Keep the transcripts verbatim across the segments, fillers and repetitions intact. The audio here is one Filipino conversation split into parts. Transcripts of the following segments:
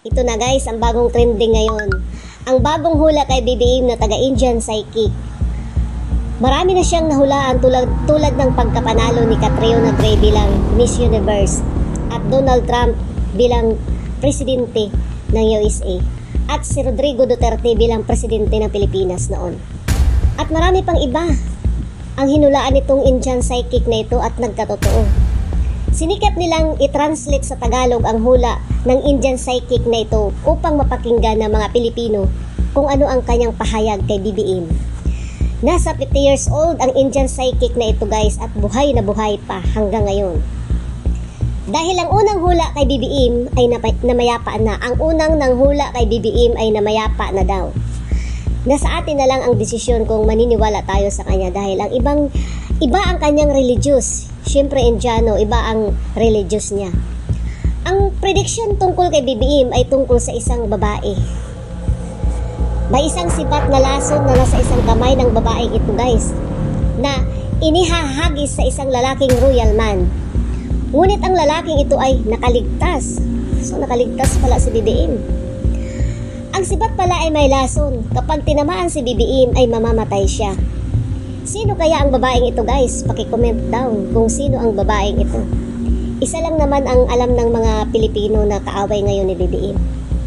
Ito na guys, ang bagong trending ngayon. Ang bagong hula kay B B M na taga-Indian Psychic. Marami na siyang nahulaan tulad, tulad ng pagkapanalo ni Catriona Gray bilang Miss Universe at Donald Trump bilang presidente ng U S A at si Rodrigo Duterte bilang presidente ng Pilipinas noon. At marami pang iba ang hinulaan nitong Indian Psychic na ito at nagkatotoo. Sinikap nilang i-translate sa Tagalog ang hula ng Indian Psychic na ito upang mapakinggan ng mga Pilipino kung ano ang kanyang pahayag kay B B M. Nasa fifty years old ang Indian Psychic na ito guys at buhay na buhay pa hanggang ngayon. Dahil ang unang hula kay B B M ay namayapa na. Ang unang nang hula kay B B M ay namayapa na daw. Nasa atin na lang ang desisyon kung maniniwala tayo sa kanya dahil ang ibang iba ang kanyang religious. Siyempre Indiano, iba ang religious niya. Ang prediction tungkol kay B B M ay tungkol sa isang babae. May isang sipat na lason na nasa isang kamay ng babaeng ito guys, na inihahagis sa isang lalaking royal man. Ngunit ang lalaking ito ay nakaligtas. So nakaligtas pala si B B M. Ang sibat pala ay may lason. Kapag tinamaan si B B M ay mamamatay siya. Sino kaya ang babaeng ito guys? Paki-comment down kung sino ang babaeng ito. Isa lang naman ang alam ng mga Pilipino na kaaway ngayon ni B B M.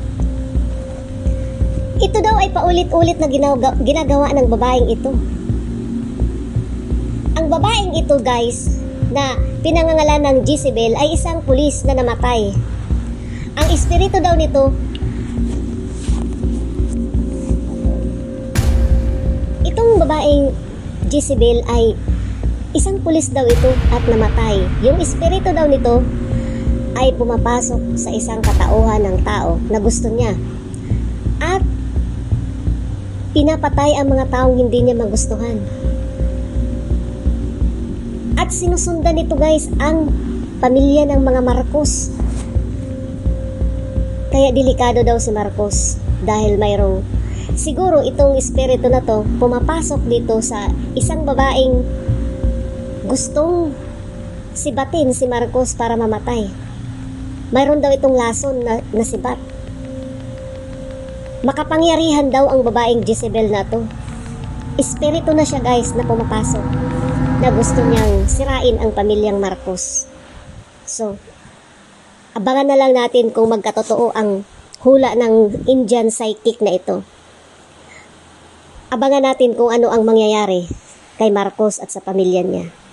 Ito daw ay paulit-ulit na ginagawa, ginagawa ng babaeng ito. Ang babaeng ito guys na pinangangalan ng Jezebel ay isang pulis na namatay. Ang espiritu daw nito, itong babaeng Jezebel ay isang pulis daw ito at namatay. Yung espiritu daw nito ay pumapasok sa isang katauhan ng tao na gusto niya at pinapatay ang mga taong hindi niya magustuhan. At sinusundan nito guys ang pamilya ng mga Marcos. Kaya delikado daw si Marcos dahil mayroong siguro itong espiritu na to pumapasok dito sa isang babaeng gustong sibatin si Marcos para mamatay. Mayroon daw itong lason na, na sibat. Makapangyarihan daw ang babaeng Jezebel na to. Espiritu na siya guys na pumapasok na gusto niyang sirain ang pamilyang Marcos. So, abangan na lang natin kung magkatotoo ang hula ng Indian Psychic na ito. Abangan natin kung ano ang mangyayari kay Marcos at sa pamilya niya.